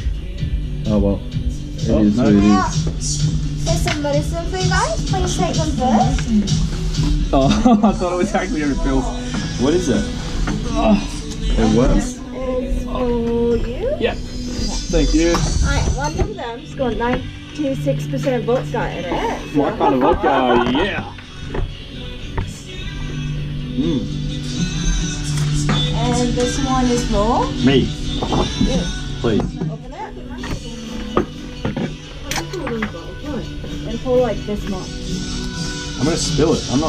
Oh well. It is what it is. There's some medicine for you guys. Please take them first. Oh, I thought it was actually going to fill. What is it? It works. This is for you. Yeah. Thank you. Alright, one of them's got 96% vodka in it. So. What kind of vodka? Oh, yeah. And this one is for Me. you. Please. Open it. And pour like this much. I'm going to spill it. I'm not.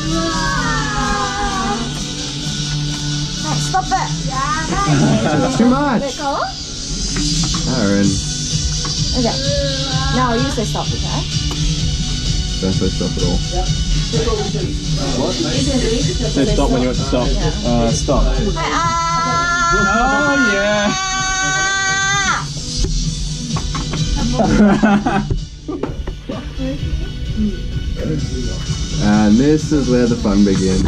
No, stop it. Too much. Let go. Aaron. Okay. Now you say stop, okay? Don't say stop at all. What? Say stop when you want to stop. Yeah. Stop. Oh, yeah. And this is where the fun begins.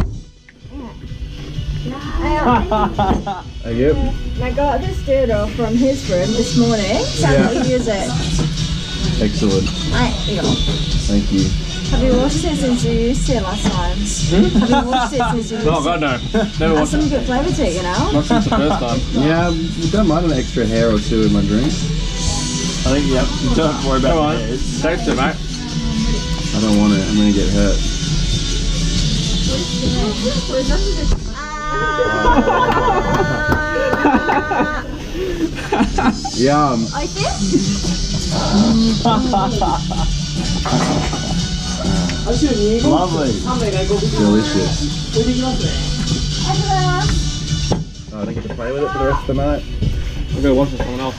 Yep. I got this dildo from his room this morning, so I'm going to use it. Excellent. Alright, here you go. Thank you. Have you washed it since you used it last time? Have you washed it since you used it? Oh, God, no. Never That's watched some it. good flavour to it, you know? Not since the first time. Yeah, don't mind an extra hair or two in my drink. I think, yep. Don't have to worry about it. Taste it, mate. I don't want it. I'm gonna get hurt. Yum. I think. Lovely. Delicious. Oh, I don't get to play with it for the rest of the night. I'm going to watch it with someone else.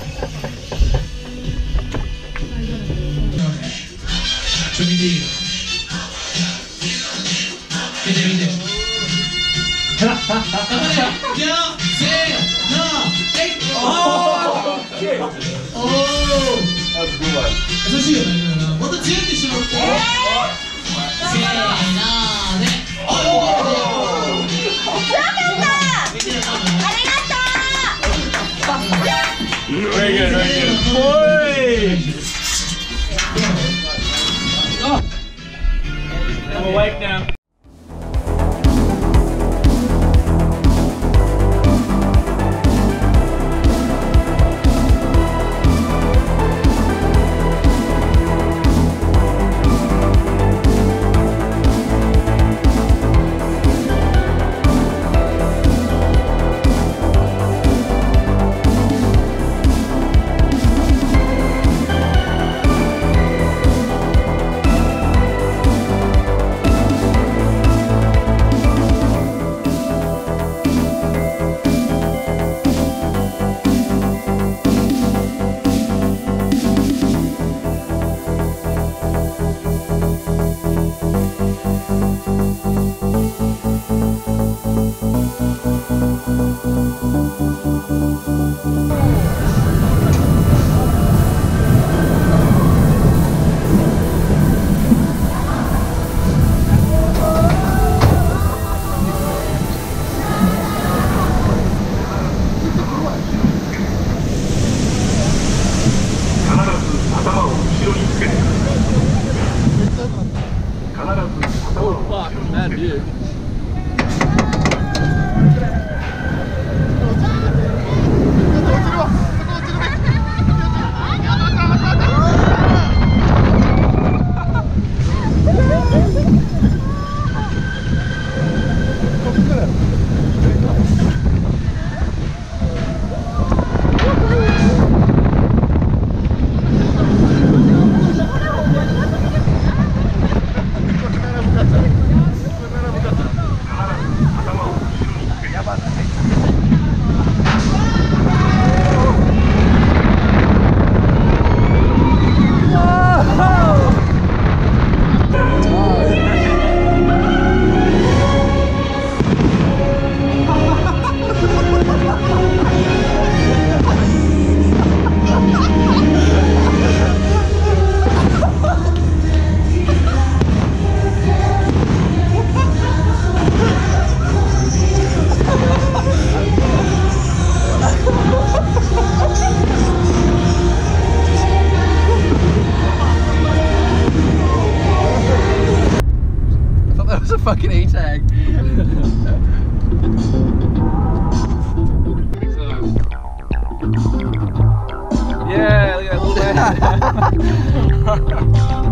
Very good, very good. Boy! Oh. I'm awake now. Oh fuck, mad view. fucking E-tag. Yeah, look at that little man.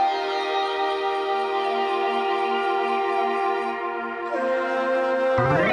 Bye.